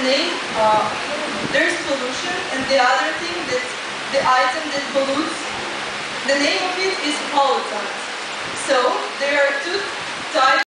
name, there's pollution, and the other thing, that the item that pollutes, the name of it is pollutant. So there are two types